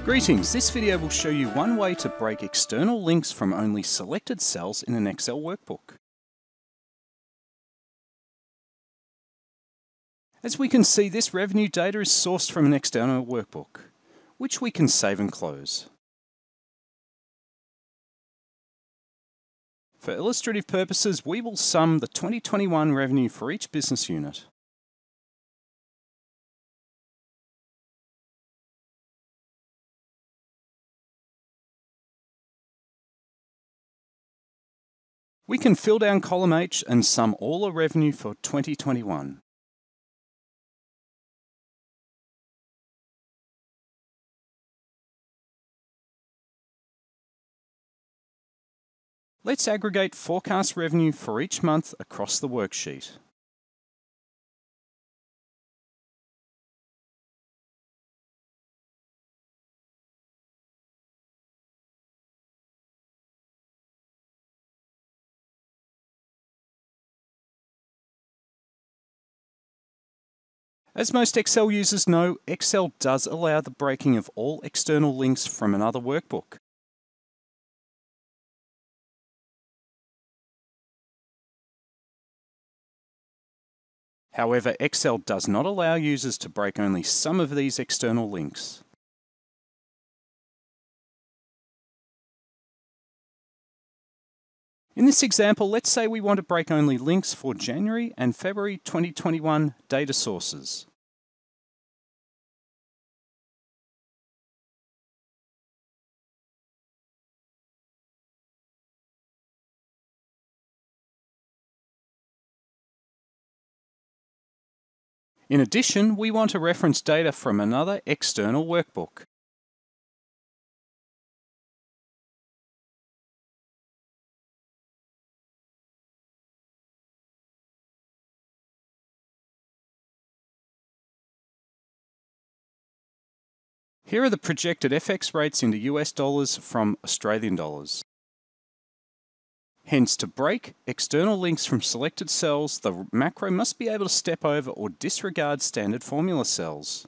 Greetings, this video will show you one way to break external links from only selected cells in an Excel workbook. As we can see, this revenue data is sourced from an external workbook, which we can save and close. For illustrative purposes, we will sum the 2021 revenue for each business unit. We can fill down column H and sum all the revenue for 2021. Let's aggregate forecast revenue for each month across the worksheet. As most Excel users know, Excel does allow the breaking of all external links from another workbook. However, Excel does not allow users to break only some of these external links. In this example, let's say we want to break only links for January and February 2021 data sources. In addition, we want to reference data from another external workbook. Here are the projected FX rates into US dollars from Australian dollars. Hence, to break external links from selected cells, the macro must be able to step over or disregard standard formula cells.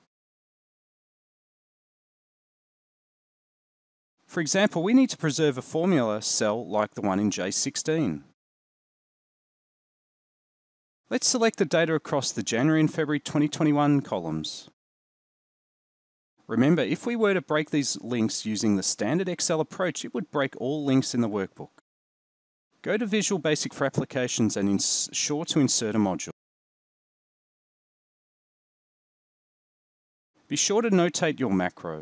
For example, we need to preserve a formula cell like the one in J16. Let's select the data across the January and February 2021 columns. Remember, if we were to break these links using the standard Excel approach, it would break all links in the workbook. Go to Visual Basic for Applications and ensure to insert a module. Be sure to notate your macro.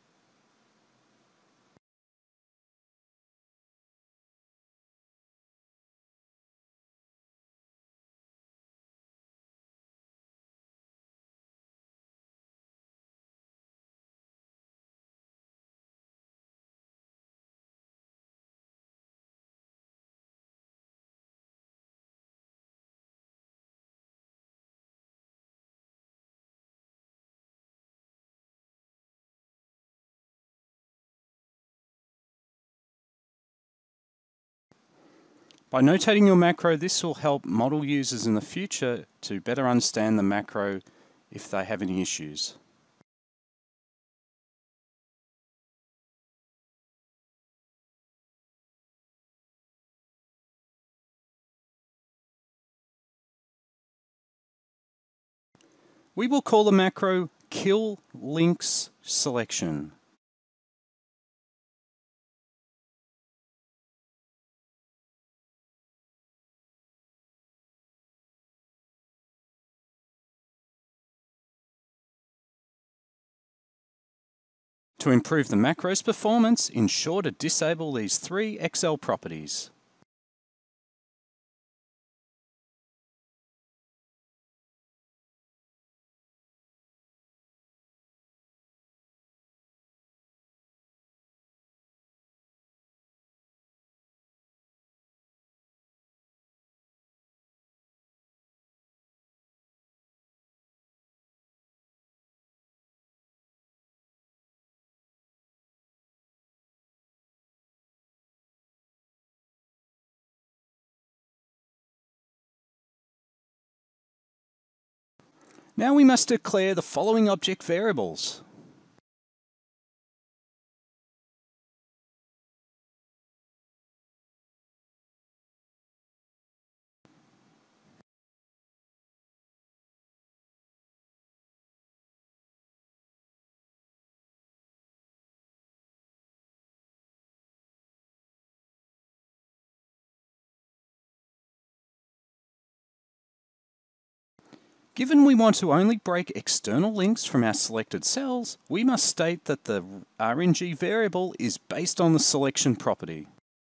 By notating your macro, this will help model users in the future to better understand the macro if they have any issues. We will call the macro killLinksSelection. To improve the macro's performance, ensure to disable these three Excel properties. Now we must declare the following object variables. Given we want to only break external links from our selected cells, we must state that the RNG variable is based on the selection property.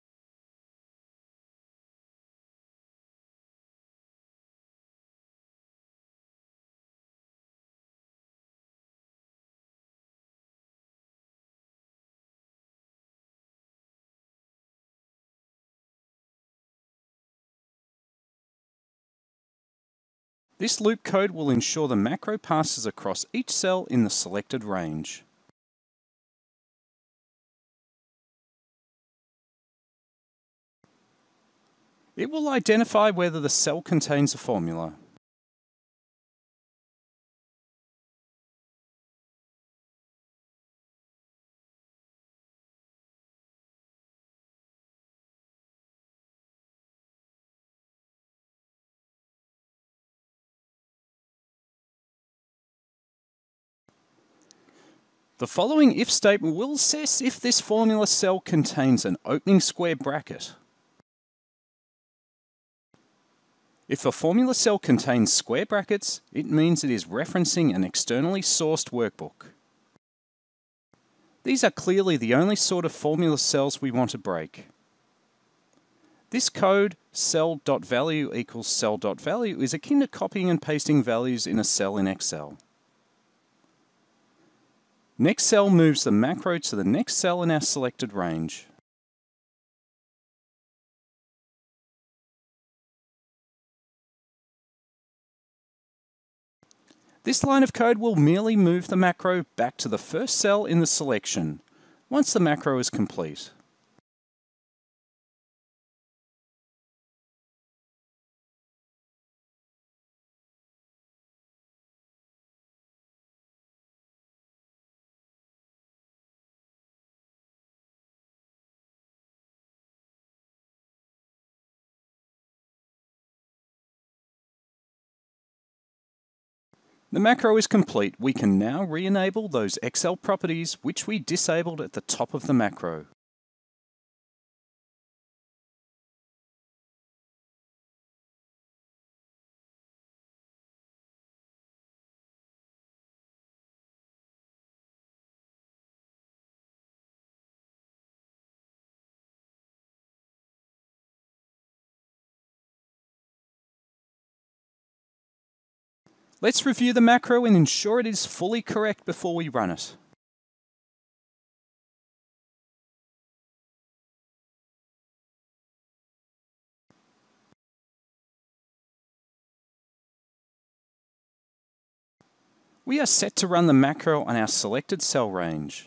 This loop code will ensure the macro passes across each cell in the selected range. It will identify whether the cell contains a formula. The following if statement will assess if this formula cell contains an opening square bracket. If a formula cell contains square brackets, it means it is referencing an externally sourced workbook. These are clearly the only sort of formula cells we want to break. This code, cell.value equals cell.value, is akin to copying and pasting values in a cell in Excel. Next cell moves the macro to the next cell in our selected range. This line of code will merely move the macro back to the first cell in the selection, once the macro is complete. The macro is complete. We can now re-enable those Excel properties which we disabled at the top of the macro. Let's review the macro and ensure it is fully correct before we run it. We are set to run the macro on our selected cell range.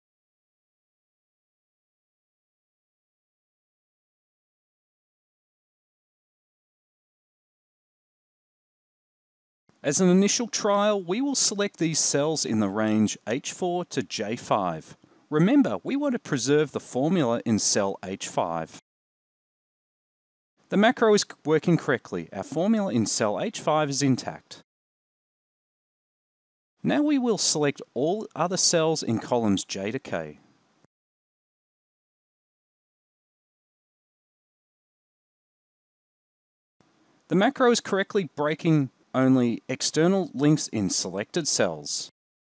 As an initial trial, we will select these cells in the range H4 to J5. Remember, we want to preserve the formula in cell H5. The macro is working correctly. Our formula in cell H5 is intact. Now we will select all other cells in columns J to K. The macro is correctly breaking only external links in selected cells.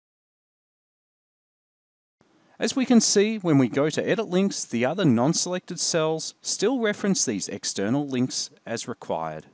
As we can see, when we go to edit links, the other non-selected cells still reference these external links as required.